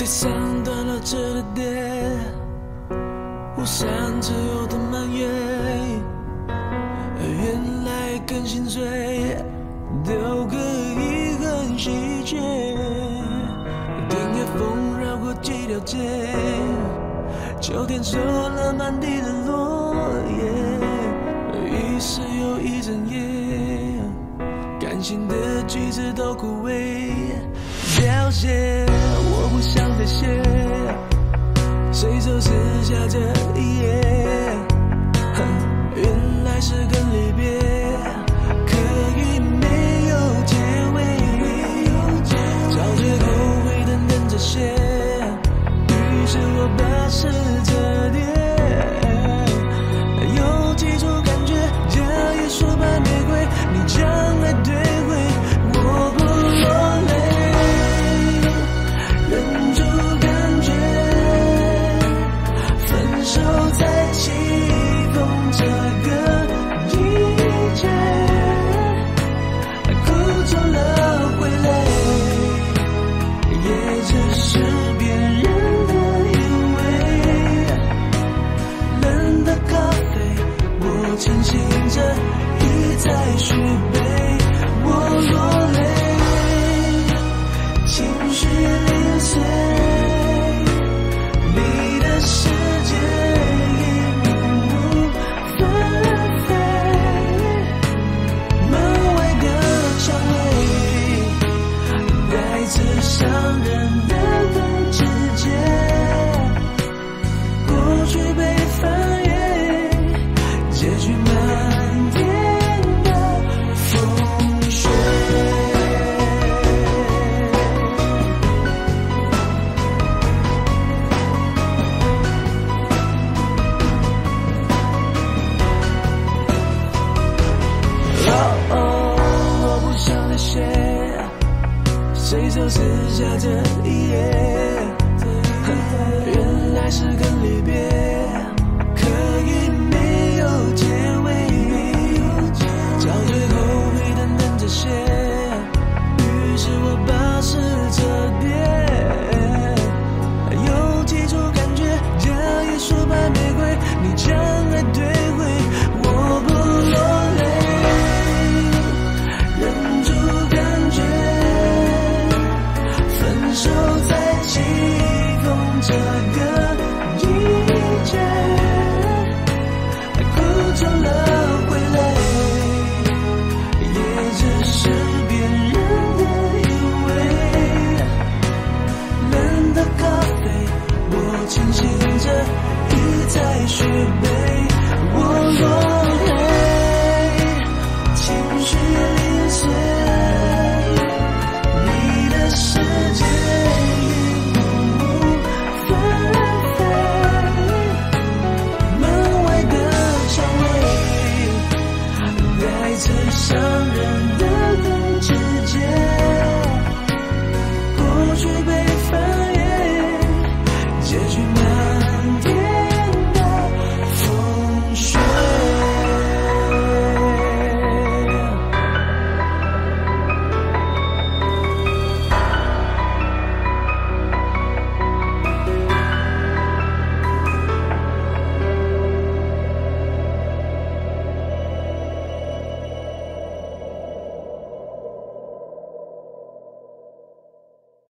上断了这的电，无山只有的埋怨，原来更心碎，都可以很细节。听夜风绕过几条街，秋天收了满地的落叶，一时又一整夜，感性的句子都枯萎。凋谢，我不想再写，随手撕下这一页。原来是跟离别可以没有结尾，找最后悔的能这些，于是我把诗折叠。有几种感觉，假一束白玫瑰，你将来对回我不落泪。忍住感觉，分手在起风这个季节，哭肿了会累，也只是别人的以为。冷的咖啡，我清醒着一再续杯，我落泪，情绪零碎，你的世界一幕幕纷飞，门外的蔷薇，带着伤人的更直接，过去被翻阅，结局漫天的风雪。我不想再写，随手撕下这一页。原来是跟离别可以没有结尾，找最后悔的能这些，于是我把诗折叠。有几种感觉，假一束白玫瑰，你将来对回我不落泪。忍住感觉，分手在起风这个